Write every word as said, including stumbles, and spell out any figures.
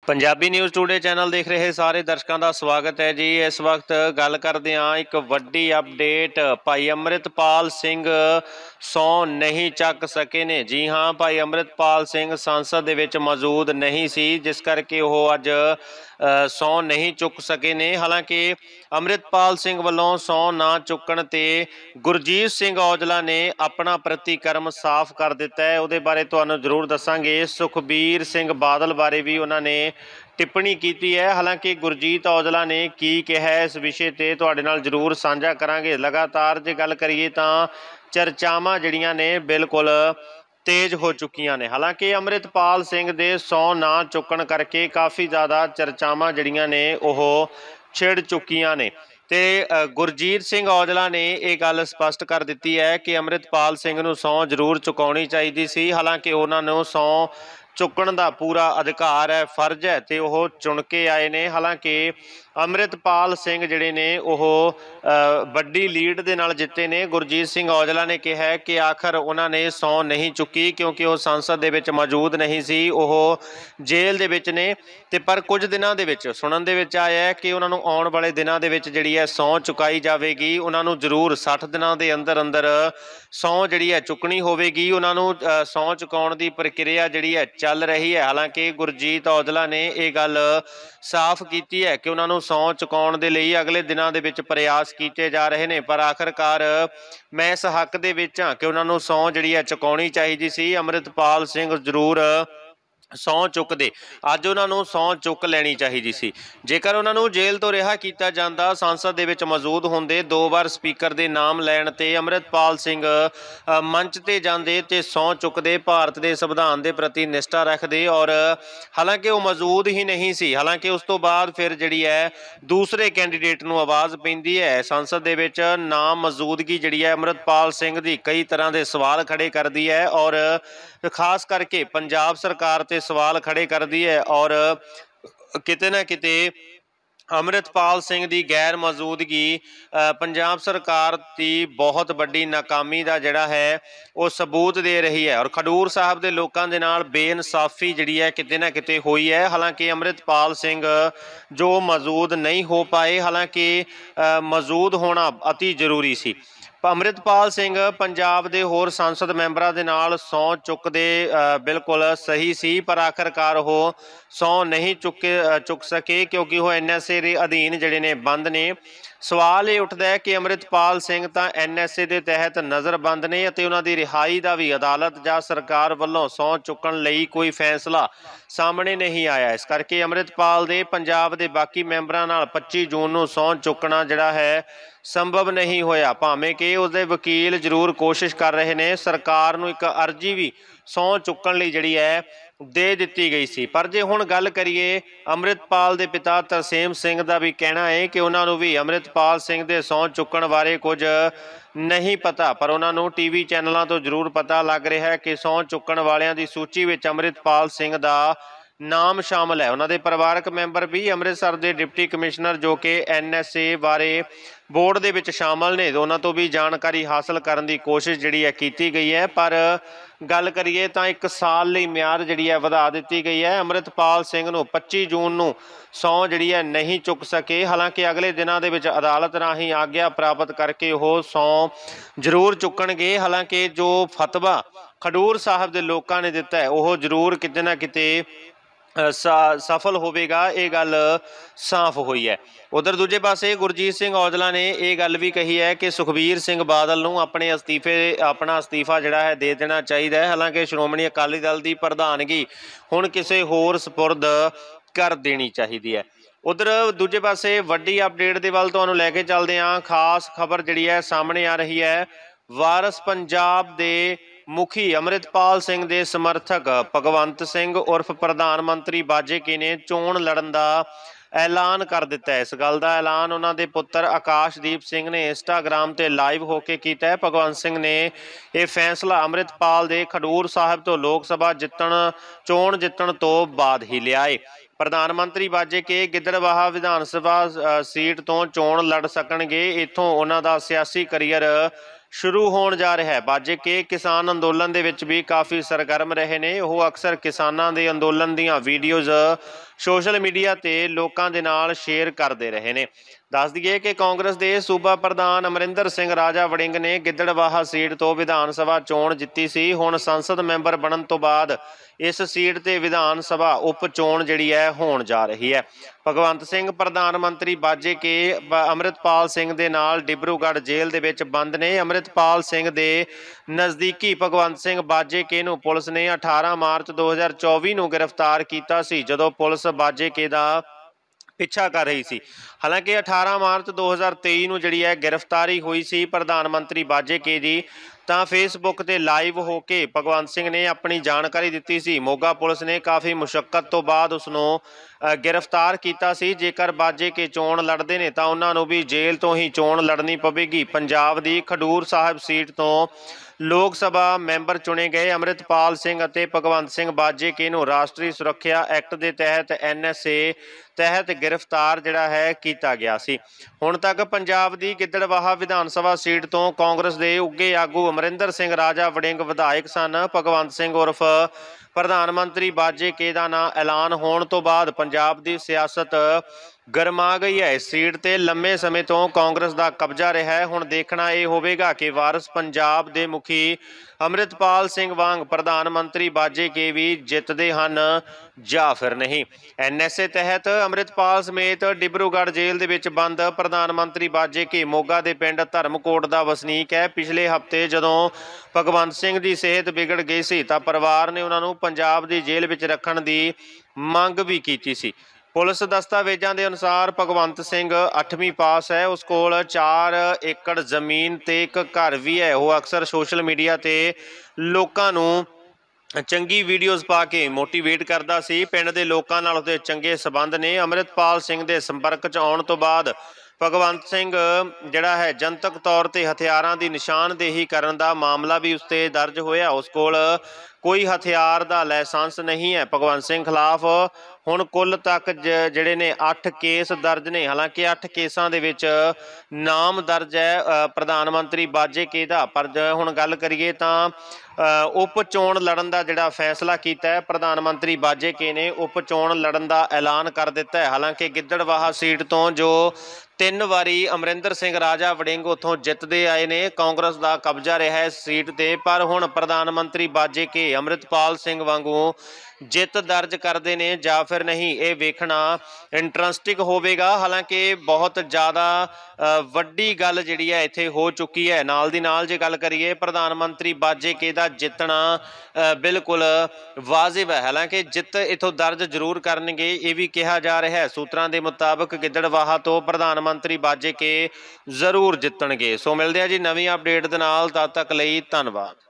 Punjabi news today channel देख रहे सारे दर्शकों का स्वागत है जी। इस वक्त गल करते हाँ एक वड्डी अपडेट, भाई अमृतपाल सिंह सौ नहीं चक सके ने। जी हाँ, भाई अमृतपाल सिंह संसद दे विच मौजूद नहीं सी, जिस करके वो अज सौ नहीं चुक सके ने। हालांकि अमृतपाल सिंह वालों सौ ना चुकण ते गुरजीत सिंह औजला ने अपना प्रतिक्रम साफ कर दिता है। उहदे बारे तुहानूं जरूर दसांगे। सुखबीर सिंह बादल बारे भी उन्होंने टिप्पणी की है। हालांकि गुरजीत औजला ने की कहा इस विषय ते तुहाडे नाल जरूर साझा करांगे। लगातार जे गल करिए तां चर्चावां जिहड़ियां ने बिल्कुल तेज हो चुकियां ने। हालांकि अमृतपाल सिंह दे सौ ना चुकण करके काफ़ी ज़्यादा चर्चावां जिहड़ियां ने ओह छिड़ चुकियां ने। ते गुरजीत सिंह औजला ने यह गल स्पष्ट कर दी है कि अमृतपाल सिंह नूं सौ जरूर चुकाउणी चाहिदी सी। हालांकि उन्होंने सौ चुकण का पूरा अधिकार है, फर्ज है, तो वह चुन के आए ने। हालांकि अमृतपाल सिंह जिहड़े ने ओह वड्डी लीड दे नाल जिते ने। गुरजीत सिंह औजला ने कहा है कि आखिर उन्होंने सौ नहीं चुकी क्योंकि वह संसद दे विच मौजूद नहीं सी, वह जेल दे विच ने। ते पर कुछ दिनों दे विच सुनन दे विच आया है कि उन्होंने आने वाले दिनों दे विच जिहड़ी है सौ चुकाई जाएगी। उन्होंने जरूर साठ दिनों के अंदर अंदर सौ जिहड़ी है चुकनी होवेगी। उन्होंने सौ चुकाउण दी प्रक्रिया जिहड़ी है चल रही है। हालांकि गुरजीत औजला ने यह गल साफ की है कि उन्होंने सौ चुकाउण दे लई अगले दिनों दे विच प्रयास किए जा रहे हैं। पर आखिरकार मैं इस हक दे विच हां कि उन्होंने सौ जिहड़ी है चुकाउणी चाहिदी सी। अमृतपाल सिंह जरूर सौ चुकते, अज उन्होंने सौ चुक लैनी चाहिए सी। जेकर उन्होंने जेल तो रिहा किया जाता, संसद दे विच मौजूद होंदे, दो बार स्पीकर के नाम लैण ते अमृतपाल सिंह मंच ते जांदे ते सौ चुकते, भारत के संविधान के प्रति निष्ठा रखते। और हालांकि वो मौजूद ही नहीं सी। हालांकि उस तो बाद फिर जिहड़ी है दूसरे कैंडीडेट नूं आवाज़ पैंदी है। संसद दे विच नाम मौजूदगी जिहड़ी है अमृतपाल सिंह की कई तरह के सवाल खड़े करती है और खास करके पंजाब सरकार ते सवाल खड़े कर दी है। और किते ना किते अमृतपाल सिंह की गैर मौजूदगी पंजाब सरकार की बहुत बड़ी नाकामी का जिहड़ा है वो सबूत दे रही है। और खडूर साहब के लोगों के नाल बेइंसाफी जिहड़ी है किते ना किते हुई है। हालांकि अमृतपाल सिंह जो मौजूद नहीं हो पाए, हालांकि मौजूद होना अति जरूरी सी। अमृतपाल सिंह पंजाब के होर सांसद मैंबरों के नाल सौ चुकते बिल्कुल सही सी, पर आखिरकार वो सौ नहीं चुके चुक सके क्योंकि वो एन एस ए के अधीन जिहड़े ने बंद ने। सवाल ये उठता है कि अमृतपाल सिंह तो एन एस ए के तहत नज़रबंद ने ते उन्हां दी रिहाई का भी अदालत जां सरकार वालों सौ चुकण लई कोई फैसला सामने नहीं आया। इस करके अमृतपाल दे पंजाब के बाकी मैंबरों नाल पच्ची जून नूं सौ चुकना जिहड़ा है संभव नहीं होया। भावें कि उसके वकील जरूर कोशिश कर रहे हैं। सरकार नूं एक अर्जी भी सौ चुकण लई जिहड़ी है दे दिती गई सी। पर जे हुण गल करिए अमृतपाल के पिता तरसेम सिंह का भी कहना है कि उन्होंने भी अमृतपाल सिंह के सौ चुकण बारे कुछ नहीं पता, पर उन्होंने टी वी चैनलों तो जरूर पता लग रहा है कि सौ चुकण वालियां की सूची में अमृतपाल सिंह का नाम शामिल है। उन्होंने परिवारक मैंबर भी अमृतसर के डिप्टी कमिश्नर जो कि एन एस ए बारे बोर्ड दे विच शामिल ने, उन्होंने तो भी जानकारी हासिल करने की कोशिश जिहड़ी है की गई है। पर गल करिए तो एक साल लई म्याद जिहड़ी है वधा दी गई है। अमृतपाल सिंह नूं पच्ची जून नूं सौ जिहड़ी है नहीं चुक सके। हालांकि अगले दिनों के विच अदालत राही आग्या प्राप्त करके वो सौ जरूर चुकणगे। हालांकि जो फतवा खडूर साहब के लोगों ने दिता है वह जरूर किते ना किते सफल होवेगा, ये गल साफ हुई है। उधर दूजे पासे गुरजीत सिंह औजला ने यह गल भी कही है कि सुखबीर सिंह बादल नूं अपने अस्तीफे अपना अस्तीफा जिहड़ा है दे देना चाहिए। हालांकि श्रोमणी अकाली दल की प्रधानगी हुण किसी होर सपुरद कर देनी चाहिए है। उधर दूजे पासे वड्डी अपडेट के वल तुहानूं लैके चलदे हां। खास खबर जिहड़ी है सामने आ रही है। वारस पंजाब दे मुखी अमृतपाल सिंह के समर्थक भगवंत सिंह उर्फ प्रधानमंत्री बाजेके ने चोण लड़न का ऐलान कर दिता है। इस गल का ऐलान उन्होंने पुत्र आकाशदीप सिंह ने इंस्टाग्राम पर लाइव होकर किया है। भगवंत सिंह ने यह फैसला अमृतपाल के खडूर साहब तो लोक सभा जितण चोण जितण तो बाद ही लिया है। प्रधानमंत्री बाजेके गिद्दड़बाहा विधान सभा सीट तो चोण लड़ सकणगे। इत्थों उन्हां दा सियासी करियर शुरू होण जा रहा है। बाजे के किसान अंदोलन दे विच भी काफ़ी सरगर्म रहे ने। ਉਹ अक्सर किसानां दे अंदोलन दीआं वीडियोज़ सोशल मीडिया ते लोकां दे नाल शेयर करते रहे ने। दस दईए कि कांग्रेस के सूबा प्रधान अमरिंदर सिंह राजा वड़िंग ने गिद्दड़वाहा सीट तो विधान सभा चोण जित्ती सी। हुण संसद मैंबर बनन तो बाद इस सीट ते विधान सभा उप चोण जिहड़ी है होण जा रही है। भगवंत सिंह प्रधानमंत्री बाजे के अमृतपाल सिंह दे नाल डिब्रूगढ़ जेल दे विच बंद ने। अमृतपाल सिंह दे नज़दीकी भगवंत सिंह बाजे के नूं पुलिस ने अठारह मार्च दो हज़ार चौबी नूं गिरफ्तार किया सी, जदों पुलिस बाजे के दा पिछा कर रही सी। हालांकि अठारह मार्च दो हज़ार तेई नूं जिहड़ी है गिरफ्तारी हुई सी प्रधानमंत्री बाजे के दी, ਤਾਂ फेसबुक ਤੇ लाइव हो के भगवंत सिंह ने अपनी जानकारी ਦਿੱਤੀ ਸੀ। ਮੋਗਾ ਪੁਲਿਸ ਨੇ ਕਾਫੀ ਮੁਸ਼ੱਕਤ ਤੋਂ ਬਾਅਦ ਉਸ ਨੂੰ गिरफ्तार किया सी। जेकर बाजे के चोण लड़ते हैं तो उन्होंने भी जेल तो ही चोण लड़नी पवेगी। पंजाब की खडूर साहब सीट तो लोक सभा मैंबर चुने गए अमृतपाल सिंह और भगवंत सिंह बाजे के नूं राष्ट्रीय सुरक्षा एक्ट के तहत एन एस ए तहत गिरफ्तार जिहड़ा है किया गया सी। हुण तक पंजाब की गिद्दड़वाहा विधान सभा सीट तो कांग्रेस के उगे आगू अमरिंदर सिंह राजा वड़िंग विधायक सन। भगवंत सिंह उर्फ प्रधानमंत्री बाजे के दा नां ऐलान होने तो बाद पंजाब की सियासत गरमा गई है। इस सीट ते लंबे समय तो कांग्रेस का कब्जा रहा है। हुण देखना यह होवेगा कि वारिस पंजाब के मुखी अमृतपाल सिंह वांग प्रधानमंत्री बाजे के भी जितते हैं या फिर नहीं। एन एस ए तहत अमृतपाल समेत डिब्रूगढ़ जेल दे विच बंद प्रधानमंत्री बाजे के मोगा के पिंड धर्मकोट का वसनीक है। पिछले हफ्ते जदों भगवंत सिंह की सेहत बिगड़ गई सी तां परिवार ने उन्होंने पंजाब की जेल विच रखण की मंग भी की सी। पुलिस दस्तावेजों के अनुसार भगवंत सिंह अठवीं पास है। उस कोल चार एकड़ जमीन ते एक घर भी है। वो अक्सर सोशल मीडिया ते लोकां नूं चंगी वीडियोज़ पा के मोटिवेट करता सी। पिंड के लोगों नाल उहदे चंगे संबंध ने। अमृतपाल सिंह के संपर्क च आउण तो बाद भगवंत सिंह जिहड़ा है जनतक तौर पर हथियारों की निशानदेही करन दा मामला भी उसते दर्ज होया। उस कोल कोई हथियार का लाइसेंस नहीं है। भगवंत सिंह खिलाफ हुण कुल तक जिहड़े ने अठ केस दर्ज ने। हालांकि अठ केसां दे विच नाम दर्ज है प्रधानमंत्री बाजे के दा। पर हुण गल करिए तां उप चोण लड़न का जिहड़ा फैसला किया है प्रधानमंत्री बाजे के ने उप चोण लड़न का ऐलान कर दिता है। हालांकि गिद्दड़वाहा सीट तो जो तीन वारी अमरिंदर सिंह राजा वड़िंग उतों जितते आए ने, कांग्रेस का कब्जा रहा है सीट ते। पर हुण प्रधानमंत्री बाजे के अमृतपाल सिंह वांगू जित दर्ज करते हैं या फिर नहीं, ये वेखना इंटरस्टिंग होवेगा। हालांकि बहुत ज़्यादा वड्डी गल जिहड़ी है इत्थे हो चुकी है। नाल दी नाल जे गल करिए प्रधानमंत्री बाजे के दा जितना बिल्कुल वाजिब है। हालांकि जित इथों दर्ज जरूर करनगे ये भी कहा जा रहा है। सूत्रां के मुताबिक गिद्दड़वाहा तो प्रधानमंत्री बाजे के जरूर जितणगे। सो मिलदे आ जी नवीं अपडेट दे नाल। तद तक लई धन्नवाद।